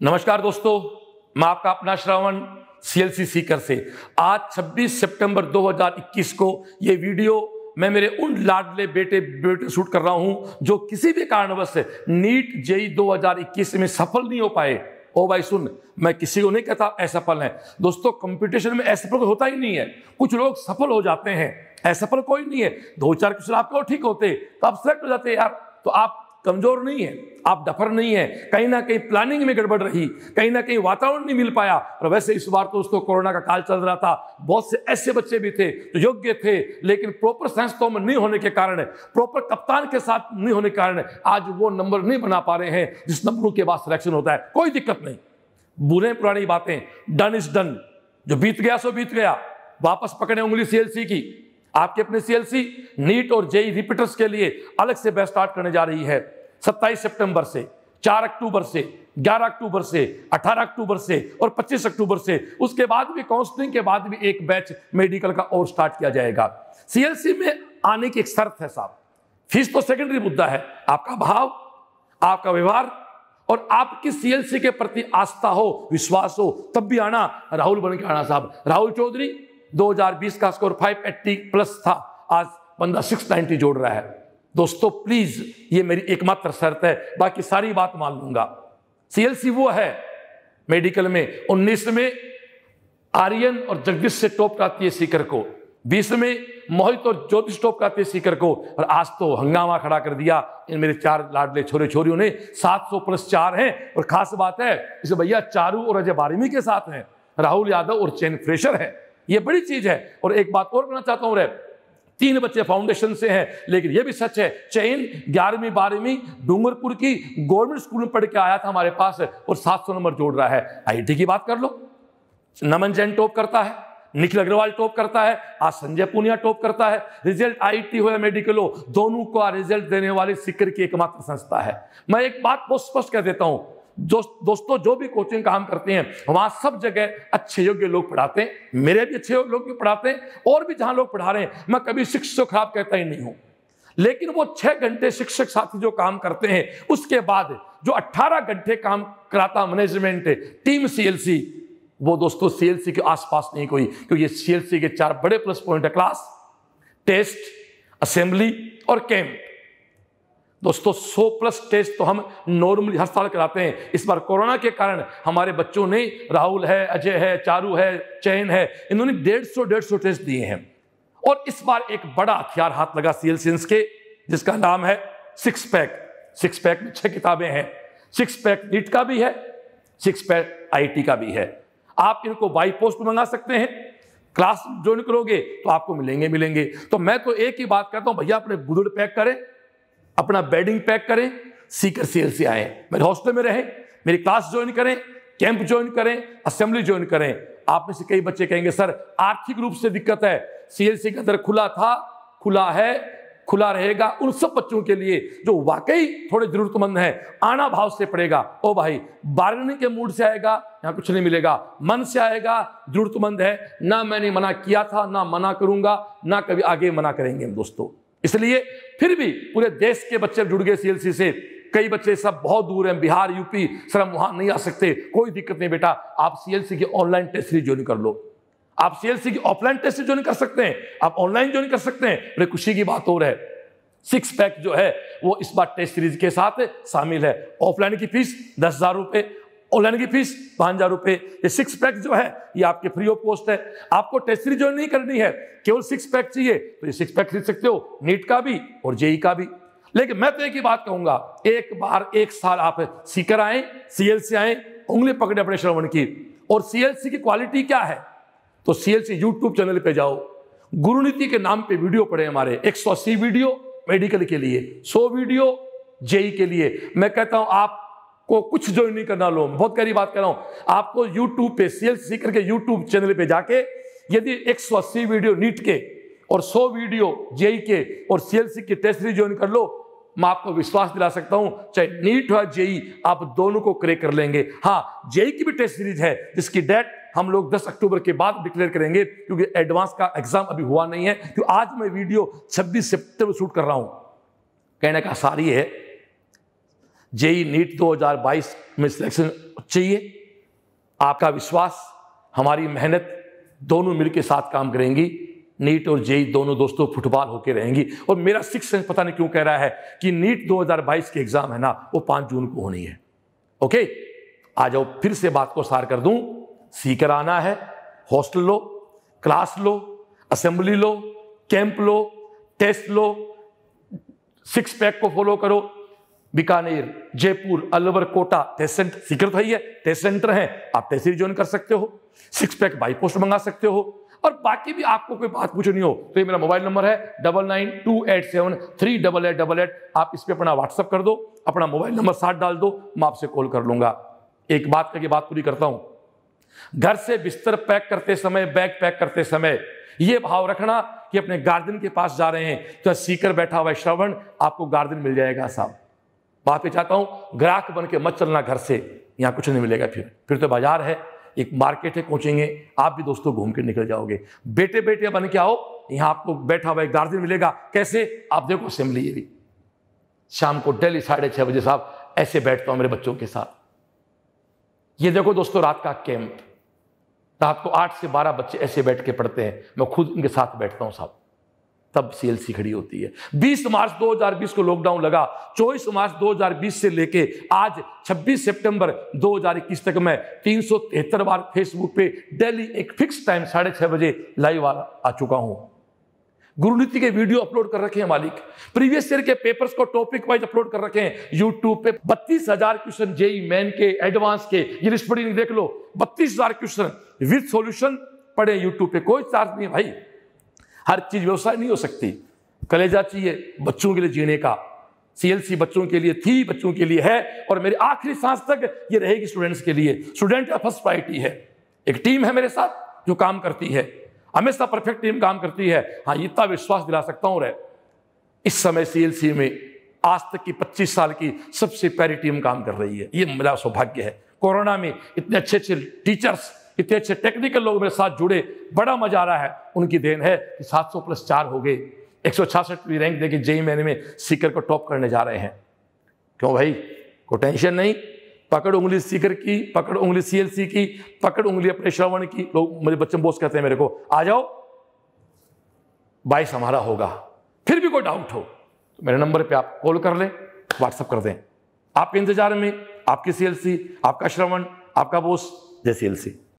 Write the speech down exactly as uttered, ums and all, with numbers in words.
नमस्कार दोस्तों, मैं आपका अपना श्रवण सीएलसी सीकर से। आज छब्बीस सितंबर दो हज़ार इक्कीस को ये वीडियो मैं मेरे उन लाडले बेटे बेटे शूट कर रहा हूं जो किसी भी कारणवश नीट जेई दो हज़ार इक्कीस में सफल नहीं हो पाए। ओ भाई सुन, मैं किसी को नहीं कहता असफल है। दोस्तों, कंपटीशन में असफल होता ही नहीं है। कुछ लोग सफल हो जाते हैं, असफल कोई नहीं है। दो चार क्वेश्चन आपके और ठीक होते तो आप सेलेक्ट हो जाते यार। तो आप कमजोर नहीं है, आप डफर नहीं है। कहीं ना कहीं प्लानिंग में गड़बड़ रही, कहीं ना कहीं वातावरण नहीं मिल पाया। और वैसे इस बार तो दोस्तों कोरोना का काल चल रहा था, बहुत से ऐसे बच्चे भी थे जो योग्य थे, लेकिन प्रॉपर संस्थाओं में नहीं होने के कारण, प्रॉपर कप्तान के साथ नहीं होने के कारण आज वो नंबर नहीं बना पा रहे हैं जिस नंबरों के बाद सिलेक्शन होता है। कोई दिक्कत नहीं, बुरे पुरानी बातें, डन इज डन। जो बीत गया सो बीत गया। वापस पकड़े उंगली सीएलसी की। आपके अपने सीएलसी नीट और जेई रिपीटर्स के लिए अलग से बैच स्टार्ट करने जा रही है। सत्ताईस सितंबर से, चार अक्टूबर से, ग्यारह अक्टूबर से, अठारह अक्टूबर से और पच्चीस अक्टूबर से। उसके बाद भी काउंसलिंग के बाद भी एक बैच मेडिकल का और स्टार्ट किया जाएगा। सीएलसी में आने की एक शर्त है साहब, फीस तो सेकेंडरी मुद्दा है, आपका भाव, आपका व्यवहार और आपकी सीएलसी के प्रति आस्था हो, विश्वास हो, तब भी आना। राहुल बन के आना साहब। राहुल चौधरी दो हज़ार बीस का स्कोर पाँच सौ अस्सी प्लस था, आज बंदा छह सौ नब्बे जोड़ रहा है। दोस्तों प्लीज, ये मेरी एकमात्र शर्त है, बाकी सारी बात मान लूंगा। सीएलसी वो है मेडिकल में उन्नीस में आर्यन और जगदीश से टॉप कराती है सीकर को, बीस में मोहित और ज्योतिष टॉप कराती है सीकर को, और आज तो हंगामा खड़ा कर दिया इन मेरे चार लाडले छोरे छोरियों ने। सात सौ प्लस चार हैं। और खास बात है इस भैया चारू और अजय बारहवीं के साथ हैं, राहुल यादव और चैन फ्रेशर है। ये बड़ी चीज है। और एक बात और कहना चाहता हूं, रे तीन बच्चे फाउंडेशन से हैं, लेकिन यह भी सच है चैन ग्यारहवीं बारहवीं डूंगरपुर की गवर्नमेंट स्कूल में पढ़ के आया था हमारे पास और सात सौ नंबर जोड़ रहा है। आईटी की बात कर लो, नमन जैन टॉप करता है, निखिल अग्रवाल टॉप करता है, आज संजय पुनिया टॉप करता है। रिजल्ट आईटी हो या मेडिकल हो, दोनों को रिजल्ट देने वाली सीकर की एकमात्र संस्था है। मैं एक बात बहुत स्पष्ट कर देता हूं, जो दोस्तों जो भी कोचिंग काम करते हैं वहां सब जगह अच्छे योग्य लोग पढ़ाते हैं। मेरे भी अच्छे लोग भी पढ़ाते हैं, और भी जहां लोग पढ़ा रहे हैं, मैं कभी शिक्षक को खराब कहता ही नहीं हूं। लेकिन वो छह घंटे शिक्षक साथी जो काम करते हैं, उसके बाद जो अट्ठारह घंटे काम कराता मैनेजमेंट टीम सीएलसी, वो दोस्तों सीएलसी के आसपास नहीं कोई। क्योंकि सीएलसी के चार बड़े प्लस पॉइंट है, क्लास, टेस्ट, असेंबली और कैंप। दोस्तों सौ प्लस टेस्ट तो हम नॉर्मली हर साल कराते हैं। इस बार कोरोना के कारण हमारे बच्चों ने, राहुल है, अजय है, चारू है, चैन है, इन्होंने डेढ़ सौ डेढ़ सौ टेस्ट दिए हैं। और इस बार एक बड़ा हथियार हाथ लगा सीएलसी के, जिसका नाम है सिक्स पैक। सिक्स पैक में छह किताबें हैं। सिक्स पैक नीट का भी है, सिक्स पैक आईटी का भी है। आप इनको बाई पोस्ट मंगा सकते हैं। क्लास ज्वाइन करोगे तो आपको मिलेंगे मिलेंगे तो मैं तो एक ही बात कहता हूं, भैया अपने गुदड़ पैक करें, अपना बेडिंग पैक करें, सीकर सीएलसी आए, मेरे हॉस्टल में रहें, मेरी क्लास ज्वाइन करें, कैंप ज्वाइन करें, असेंबली ज्वाइन करें। आप में से कई बच्चे कहेंगे सर आर्थिक रूप से दिक्कत है। सीएलसी का दर खुला था, खुला है, खुला रहेगा उन सब बच्चों के लिए जो वाकई थोड़े जरूरतमंद हैं। आना भाव से पड़ेगा। ओ भाई, बार्गेनिंग के मूड से आएगा यहां कुछ नहीं मिलेगा, मन से आएगा, जरूरतमंद है ना। मैंने मना किया था, ना मना करूंगा, ना कभी आगे मना करेंगे हम दोस्तों। इसलिए फिर भी पूरे देश के बच्चे जुड़ गए सीएलसी से। कई बच्चे सब बहुत दूर हैं, बिहार, यूपी, सर हम वहां नहीं आ सकते। कोई दिक्कत नहीं बेटा, आप सीएलसी की ऑनलाइन टेस्ट सीरीज ज्वाइन कर लो। आप सीएलसी की ऑफलाइन टेस्ट ज्वाइन कर सकते हैं, आप ऑनलाइन ज्वाइन कर सकते हैं। बड़े खुशी की बात और है, सिक्स पैक जो है वो इस बार टेस्ट सीरीज के साथ शामिल है। ऑफलाइन की फीस दस हजार रुपए, ऑनलाइन की फीस पांच हजार रुपए। ये सिक्स पैक जो है ये आपके फ्री ऑफ कॉस्ट है। आपको टेस्ट सीरीज ज्वाइन नहीं करनी है, केवल सिक्स पैक चाहिए तो ये सिक्स पैक खरीद सकते हो, नीट का भी और जेई का भी। लेकिन मैं तो एक ही बात कहूंगा, एक बार एक साल आप सीकर आए, सीएलसी आए, उंगली पकड़े अपने श्रवण की। और सीएलसी की क्वालिटी क्या है, तो सीएलसी यूट्यूब चैनल पे जाओ, गुरुनीति के नाम पे वीडियो पड़े हमारे, एक सौ अस्सी वीडियो मेडिकल के लिए, सौ वीडियो जेई के लिए। मैं कहता हूं आप को कुछ ज्वाइन नहीं करना। लो, बहुत गहरी बात कर रहा हूं, आपको यूट्यूब पे सीएलसी सीकर के यूट्यूब चैनल पे जाके यदि एक सौ अस्सी वीडियो नीट के और सौ वीडियो जेई के और सीएलसी की टेस्ट सीरीज ज्वाइन कर लो, मैं आपको विश्वास दिला सकता हूं चाहे नीट हो जेई, आप दोनों को क्रैक कर लेंगे। हाँ, जेई की भी टेस्ट सीरीज है जिसकी डेट हम लोग दस अक्टूबर के बाद डिक्लेयर करेंगे, क्योंकि एडवांस का एग्जाम अभी हुआ नहीं है। क्योंकि आज मैं वीडियो छब्बीस सितंबर शूट कर रहा हूं। कहने का सारी है, जेई नीट दो हज़ार बाईस में सिलेक्शन चाहिए, आपका विश्वास, हमारी मेहनत दोनों मिलकर साथ काम करेंगी। नीट और जेई दोनों दोस्तों फुटबॉल होके रहेंगी। और मेरा सिक्स सेंस पता नहीं क्यों कह रहा है कि नीट दो हज़ार बाईस के एग्जाम है ना, वो पाँच जून को होनी है। ओके, आ जाओ, फिर से बात को सार कर दूं। सीकर आना है, हॉस्टल लो, क्लास लो, असेंबली लो, कैंप लो, टेस्ट लो, सिक्स पैक को फॉलो करो। बीकानेर, जयपुर, अलवर, कोटा टेस्ट सेंटर, सीकर तो ही है, टेस्ट सेंटर है, आप टेस्ट ज्वाइन कर सकते हो। सिक्स पैक बाई पोस्ट मंगा सकते हो। और बाकी भी आपको कोई बात पूछनी हो तो ये मेरा मोबाइल नंबर है double nine two eight seven three double eight double eight. आप इस पे अपना व्हाट्सअप कर दो, अपना मोबाइल नंबर साथ डाल दो, मैं आपसे कॉल कर लूंगा। एक बात करके बात पूरी करता हूं, घर से बिस्तर पैक करते समय, बैग पैक करते समय यह भाव रखना कि अपने गार्जियन के पास जा रहे हैं तो सीकर बैठा हुआ श्रवण, आपको गार्जियन मिल जाएगा साहब। बात पे चाहता हूं, ग्राहक बन के मत चलना घर से, यहां कुछ नहीं मिलेगा। फिर फिर तो बाजार है, एक मार्केट है, पहुंचेंगे आप भी दोस्तों, घूम के निकल जाओगे। बेटे बेटे बन के आओ, यहां आपको बैठा हुआ एक गार्जियन मिलेगा। कैसे? आप देखो असेंबली, ये भी शाम को डेली साढ़े छह बजे साहब ऐसे बैठता हूं मेरे बच्चों के साथ। ये देखो दोस्तों, रात का कैंप, रात को आठ से बारह बच्चे ऐसे बैठ के पढ़ते हैं, मैं खुद उनके साथ बैठता हूं साहब, तब सीएलसी खड़ी होती है। बीस मार्च दो हज़ार बीस को लॉकडाउन लगा, चौबीस मार्च दो हज़ार बीस से लेके आज छब्बीस सितंबर दो हज़ार इक्कीस तक मैं तीन सौ तिहत्तर बार फेसबुक पे डेली एक फिक्स टाइम साढ़े छह बजे लाइव आ चुका हूं। गुरुनीति के वीडियो अपलोड कर रखे हैं मालिक, प्रीवियस ईयर के पेपर्स को टॉपिक वाइज अपलोड कर रखे हैं यूट्यूब पे। बत्तीस हजार क्वेश्चन जेई मेन के, एडवांस के, ये लिस्ट पढ़ी देख लो, बत्तीस हजार क्वेश्चन विद सॉल्यूशन पढ़े यूट्यूब पे, कोई चार्ज नहीं है भाई। हर चीज व्यवसाय नहीं हो सकती, कलेजा चाहिए बच्चों के लिए जीने का। सीएलसी बच्चों के लिए थी, बच्चों के लिए है, और मेरी आखिरी सांस तक ये रहेगी स्टूडेंट्स के लिए। स्टूडेंट का फर्स्ट प्रायोरिटी है। एक टीम है मेरे साथ जो काम करती है, हमेशा परफेक्ट टीम काम करती है। हाँ, इतना विश्वास दिला सकता हूं रे, इस समय सीएलसी में आज तक की पच्चीस साल की सबसे प्यारी टीम काम कर रही है। ये मेरा सौभाग्य है। कोरोना में इतने अच्छे अच्छे टीचर्स, इतने अच्छे टेक्निकल लोग मेरे साथ जुड़े, बड़ा मजा आ रहा है। उनकी देन है कि सात सौ प्लस चार हो गए, एक सौ छियासठवीं रैंक देके जेई मेन में सीकर को टॉप करने जा रहे हैं। क्यों भाई, कोई टेंशन नहीं, पकड़ उंगली सीकर की, पकड़ उंगली सीएलसी की, पकड़ उंगली अपने श्रवण की। लोग मुझे बच्चे बोस कहते हैं मेरे को, आ जाओ बाईस हमारा होगा। फिर भी कोई डाउट हो तो मेरे नंबर पे आप कॉल कर लें, व्हाट्सअप कर दें। आपके इंतजार में आपकी सीएलसी, आपका श्रवण, आपका बोस। जय सीएलसी।